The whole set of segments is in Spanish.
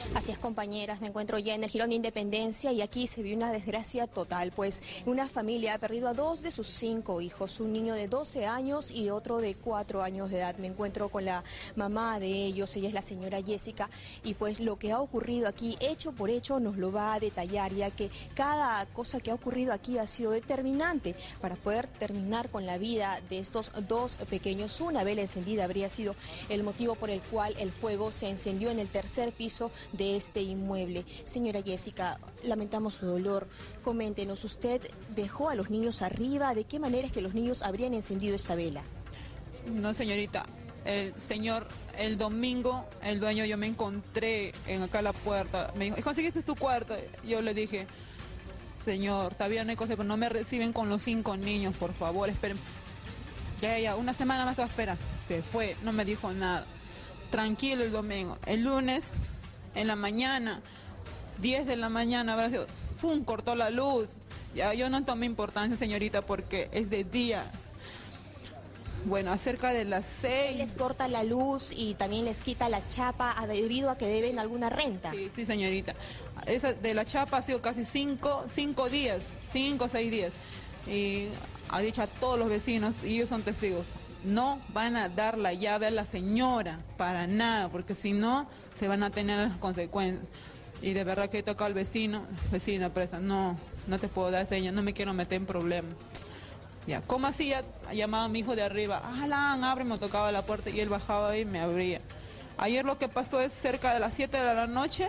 Así es, compañeras, me encuentro ya en el Jirón de Independencia y aquí se vio una desgracia total, pues una familia ha perdido a 2 de sus 5 hijos, un niño de 12 años y otro de 4 años de edad. Me encuentro con la mamá de ellos, ella es la señora Jessica, y pues lo que ha ocurrido aquí, hecho por hecho, nos lo va a detallar, ya que cada cosa que ha ocurrido aquí ha sido determinante para poder terminar con la vida de estos 2 pequeños. Una vela encendida habría sido el motivo por el cual el fuego se encendió en el tercer piso de este inmueble. Señora Jessica, lamentamos su dolor. Coméntenos, ¿usted dejó a los niños arriba? ¿De qué manera es que los niños habrían encendido esta vela? No, señorita, el domingo, el dueño, yo me encontré en acá la puerta, me dijo, ¿conseguiste tu cuarto? Yo le dije, señor, todavía no hay cosa, pero no me reciben con los 5 niños, por favor, esperen. Ya, una semana más te va a esperar. Se fue, no me dijo nada. Tranquilo el domingo. El lunes, en la mañana, 10 de la mañana, habrá sido, ¡fum!, cortó la luz. Ya, yo no tomé importancia, señorita, porque es de día. Bueno, acerca de las 6... Les corta la luz y también les quita la chapa debido a que deben alguna renta. Sí, señorita. Esa de la chapa ha sido casi 5 días, 5 o 6 días. Y ha dicho a todos los vecinos, y ellos son testigos, no van a dar la llave a la señora, para nada, porque si no, se van a tener las consecuencias. Y de verdad que he tocado al vecina presa, no te puedo dar señas, no me quiero meter en problemas. Ya, ¿cómo hacía? Llamaba a mi hijo de arriba, Alan, abre, me tocaba la puerta y él bajaba y me abría. Ayer lo que pasó es cerca de las 7 de la noche,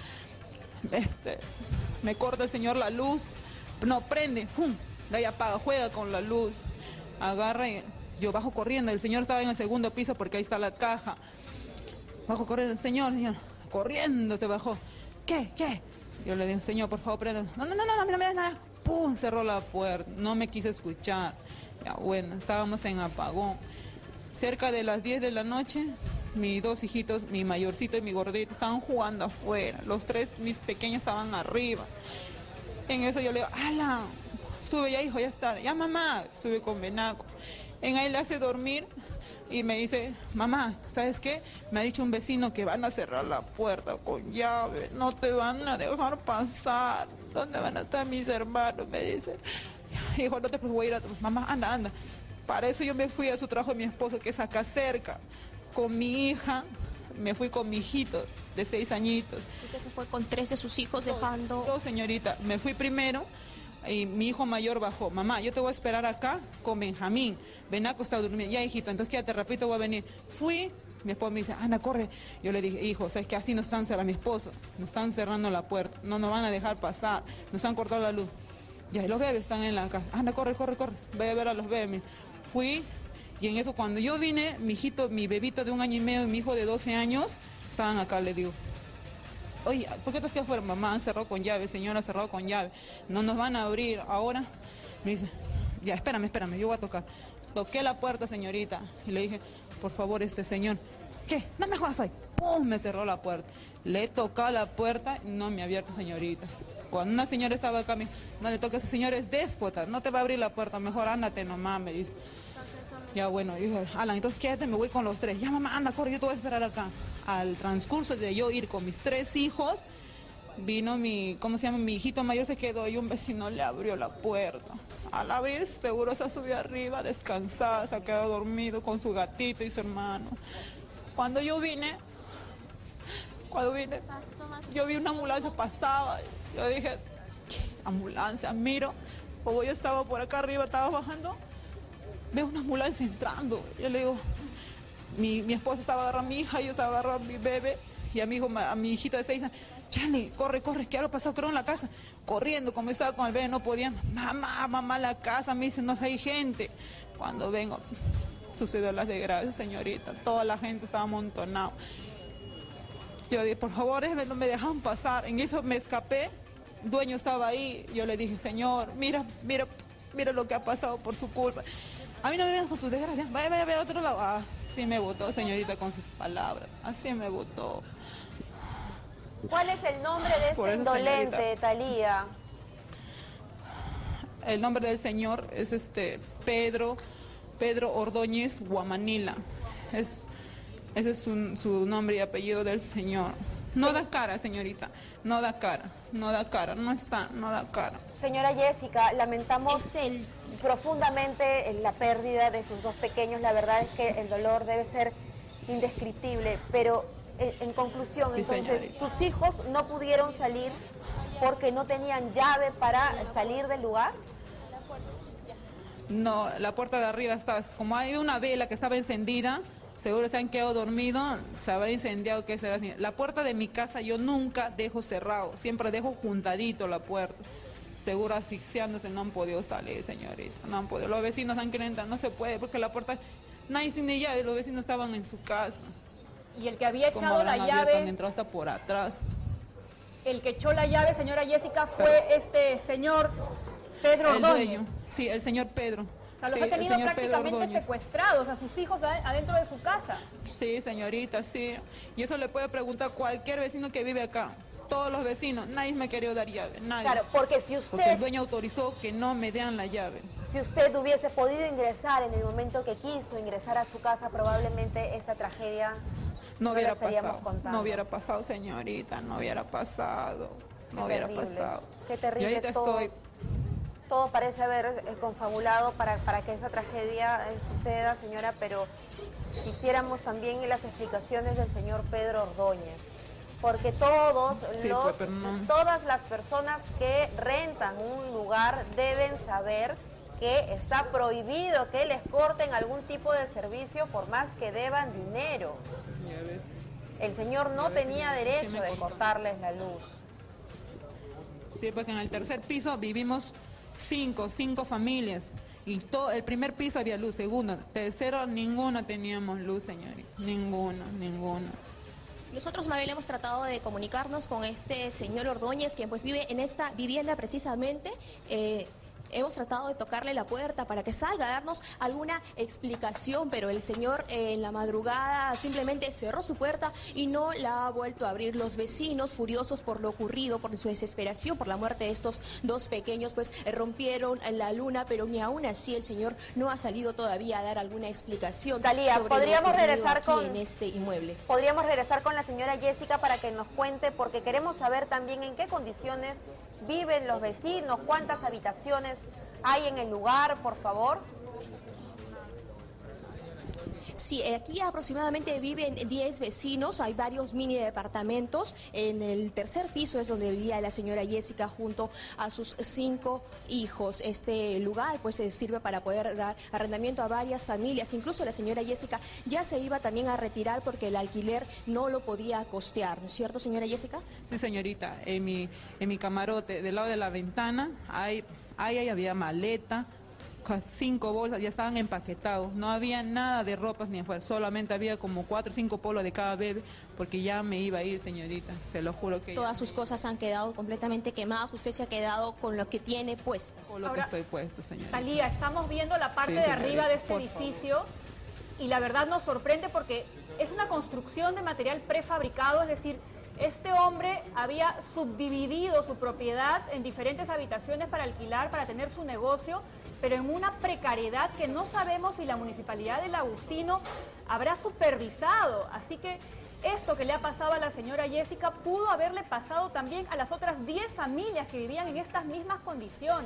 me corta el señor la luz, no prende, ¡pum!, de ahí apaga, juega con la luz, agarra y yo bajo corriendo, el señor estaba en el segundo piso porque ahí está la caja. Bajo corriendo, señor, corriendo se bajó. ¿Qué? Yo le digo, señor, por favor, prenda. No me das nada. ¡Pum!, cerró la puerta, no me quise escuchar. Ya, bueno, estábamos en apagón. Cerca de las 10 de la noche, mis 2 hijitos, mi mayorcito y mi gordito, estaban jugando afuera. Los 3, mis pequeños, estaban arriba. En eso yo le digo, Alan, sube ya, hijo, ya está. Ya, mamá, sube con Benaco. En ahí le hace dormir y me dice, mamá, ¿sabes qué? Me ha dicho un vecino que van a cerrar la puerta con llave, no te van a dejar pasar. ¿Dónde van a estar mis hermanos? Me dice. Hijo, no te preocupes, voy a ir a tu... Mamá, anda. Para eso yo me fui a su trabajo de mi esposo, que es acá cerca, con mi hija. Me fui con mi hijito de 6 añitos. ¿Usted se fue con 3 de sus hijos dejando...? No, señorita, me fui primero y mi hijo mayor bajó. Mamá, yo te voy a esperar acá con Benjamín. Benaco está durmiendo. Ya, hijito, entonces quédate, repito, voy a venir. Fui, mi esposo me dice, Ana, corre. Yo le dije, hijo, ¿sabes qué? Así nos están cerrando, mi esposo, nos están cerrando la puerta, no nos van a dejar pasar, nos han cortado la luz. Ya, y los bebés están en la casa. Ana, corre, voy a ver a los bebés. Fui, y en eso cuando yo vine, mi hijito, mi bebito de 1 año y medio y mi hijo de 12 años, estaban acá, le digo. Oye, ¿por qué te has quedado afuera? Mamá, han cerrado con llave, señora, ha cerrado con llave. No nos van a abrir ahora. Me dice, ya, espérame, yo voy a tocar. Toqué la puerta, señorita, y le dije, por favor, señor, ¿qué? No me jodas hoy. ¡Pum!, me cerró la puerta. Le he tocado la puerta y no me ha abierto, señorita. Cuando una señora estaba acá, me dijo, no le toques, ese señor es déspota, no te va a abrir la puerta, mejor ándate nomás, me dice. Ya, bueno, yo dije, Alan, entonces quédate, me voy con los 3. Ya, mamá, anda, corre, yo te voy a esperar acá. Al transcurso de yo ir con mis 3 hijos, vino mi hijito mayor, se quedó y un vecino le abrió la puerta. Al abrir, seguro se subió arriba, descansada, se ha quedado dormido con su gatito y su hermano. Cuando vine, yo vi una ambulancia pasaba. Yo dije, ¿qué ambulancia? Miro, como yo estaba por acá arriba, estaba bajando, veo una ambulancia entrando. Yo le digo, mi esposa estaba agarrando a mi hija, yo estaba agarrando a mi bebé y a mi hijito de 6 años. Charlie, corre, que algo pasó, creo, en la casa. Corriendo, como estaba con el bebé, no podían. Mamá, la casa, me dicen, no hay gente. Cuando vengo, sucedió la desgracia, señorita. Toda la gente estaba amontonada. Yo dije, por favor, no me dejan pasar. En eso me escapé, el dueño estaba ahí. Yo le dije, señor, mira lo que ha pasado por su culpa. A mí no me dejan con tus desgracias, vaya a otro lado. Así me votó, señorita, con sus palabras. Así me votó. ¿Cuál es el nombre de este indolente, Thalía? El nombre del señor es Pedro Ordóñez Guamanila. Ese es su nombre y apellido del señor. No da cara, señorita, no da cara, no da cara, no está, no da cara. Señora Jessica, lamentamos profundamente la pérdida de sus dos pequeños. La verdad es que el dolor debe ser indescriptible, pero en conclusión, Sí, entonces, señorita. ¿sus hijos no pudieron salir porque no tenían llave para salir del lugar? No, la puerta de arriba está, como hay una vela que estaba encendida, seguro se han quedado dormidos, se habrá incendiado, que será así. La puerta de mi casa yo nunca dejo cerrado, siempre dejo juntadito la puerta. Seguro asfixiándose no han podido salir, señorita, no han podido. Los vecinos han querido entrar, no se puede, porque la puerta, nadie sin llave, los vecinos estaban en su casa. Y el que había Como echado la habrán abierto, han llave, entrado hasta por atrás. el que echó la llave, señora Jessica, fue este señor Pedro El Ordóñez. dueño, sí, el señor Pedro. O sea, los Sí, ha el tenido señor Pedro prácticamente Ordóñez. secuestrados a sus hijos adentro de su casa. Sí, señorita, sí. Y eso le puede preguntar cualquier vecino que vive acá. Todos los vecinos, nadie me ha querido dar llave, nadie. Claro, porque si Porque el usted, dueño autorizó que no me den la llave. si usted hubiese podido ingresar en el momento que quiso ingresar a su casa, probablemente esta tragedia No hubiera la estaríamos pasado, contando. no hubiera pasado, señorita, no hubiera pasado, no hubiera terrible, pasado. qué terrible. Y ahorita todo, estoy, todo parece haber confabulado para que esa tragedia suceda, señora, pero quisiéramos también las explicaciones del señor Pedro Ordóñez, porque Sí, pues, pero no. todas las personas que rentan un lugar deben saber que está prohibido que les corten algún tipo de servicio por más que deban dinero. ya ves. El señor no Ya ves, tenía señora, sí derecho me de cortó. cortarles la luz. Sí, porque en el tercer piso vivimos cinco familias. Y todo, el primer piso había luz, segundo, tercero, ninguno teníamos luz, señorita. Ninguno. Nosotros, Mabel, hemos tratado de comunicarnos con este señor Ordóñez, quien pues vive en esta vivienda precisamente. Hemos tratado de tocarle la puerta para que salga a darnos alguna explicación, pero el señor en la madrugada simplemente cerró su puerta y no la ha vuelto a abrir. Los vecinos, furiosos por lo ocurrido, por su desesperación, por la muerte de estos dos pequeños, pues rompieron la luna, pero ni aún así el señor no ha salido todavía a dar alguna explicación. Talía, sobre lo podríamos ocurrido regresar aquí con- en este inmueble. Podríamos regresar con la señora Jessica para que nos cuente, porque queremos saber también en qué condiciones viven los vecinos, cuántas habitaciones hay en el lugar, por favor. Sí, aquí aproximadamente viven 10 vecinos, hay varios mini departamentos. En el tercer piso es donde vivía la señora Jessica junto a sus 5 hijos. Este lugar pues sirve para poder dar arrendamiento a varias familias. Incluso la señora Jessica ya se iba también a retirar porque el alquiler no lo podía costear, ¿no es cierto, señora Jessica? Sí, señorita, en mi camarote, del lado de la ventana, ahí había maleta, 5 bolsas, ya estaban empaquetados, no había nada de ropas ni afuera, solamente había como 4 o 5 polos de cada bebé, porque ya me iba a ir, señorita, se lo juro que Todas sus cosas han quedado completamente quemadas, usted se ha quedado con lo que tiene puesto. con lo Ahora, que estoy puesto, señorita. Talía, estamos viendo la parte Sí, de señorita, arriba de este por favor. edificio y la verdad nos sorprende porque es una construcción de material prefabricado, es decir, este hombre había subdividido su propiedad en diferentes habitaciones para alquilar, para tener su negocio, pero en una precariedad que no sabemos si la Municipalidad del Agustino habrá supervisado. Así que esto que le ha pasado a la señora Jessica pudo haberle pasado también a las otras 10 familias que vivían en estas mismas condiciones.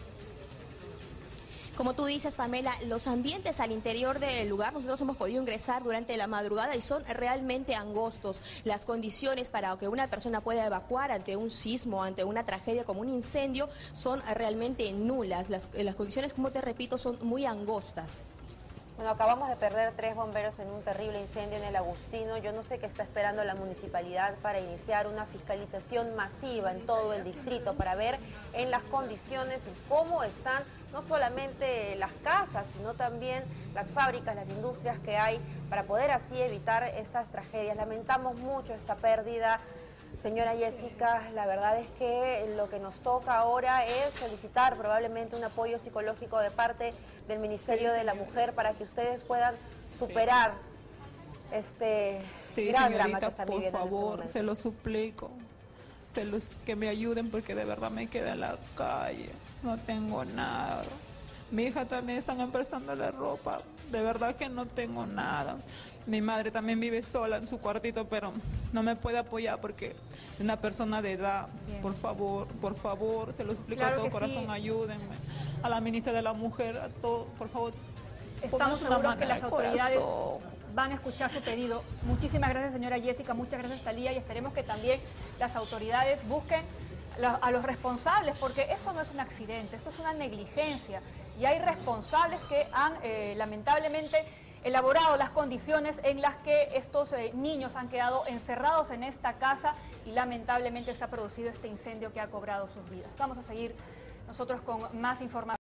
Como tú dices, Pamela, los ambientes al interior del lugar, nosotros hemos podido ingresar durante la madrugada y son realmente angostos. Las condiciones para que una persona pueda evacuar ante un sismo, ante una tragedia como un incendio, son realmente nulas. Las condiciones, como te repito, son muy angostas. Bueno, acabamos de perder 3 bomberos en un terrible incendio en el Agustino. Yo no sé qué está esperando la municipalidad para iniciar una fiscalización masiva en todo el distrito para ver en las condiciones y cómo están no solamente las casas, sino también las fábricas, las industrias que hay para poder así evitar estas tragedias. Lamentamos mucho esta pérdida. Señora Jessica, la verdad es que lo que nos toca ahora es solicitar probablemente un apoyo psicológico de parte del Ministerio de la Mujer para que ustedes puedan superar este Sí, gran drama que señorita, están por viviendo en este favor, momento. se lo suplico. Que me ayuden porque de verdad me quedé en la calle. No tengo nada. Mi hija también están prestándole ropa. De verdad que no tengo nada. Mi madre también vive sola en su cuartito, pero no me puede apoyar porque es una persona de edad. Bien. Por favor, se lo explico Claro a todo que corazón, sí. ayúdenme. A la ministra de la Mujer, a todo, por favor. Estamos pónganse una seguros mano que en las el autoridades corazón. van a escuchar su pedido. Muchísimas gracias, señora Jessica, muchas gracias, Talía, y esperemos que también las autoridades busquen a los responsables, porque esto no es un accidente, esto es una negligencia, y hay responsables que han lamentablemente elaborado las condiciones en las que estos niños han quedado encerrados en esta casa y lamentablemente se ha producido este incendio que ha cobrado sus vidas. Vamos a seguir nosotros con más información.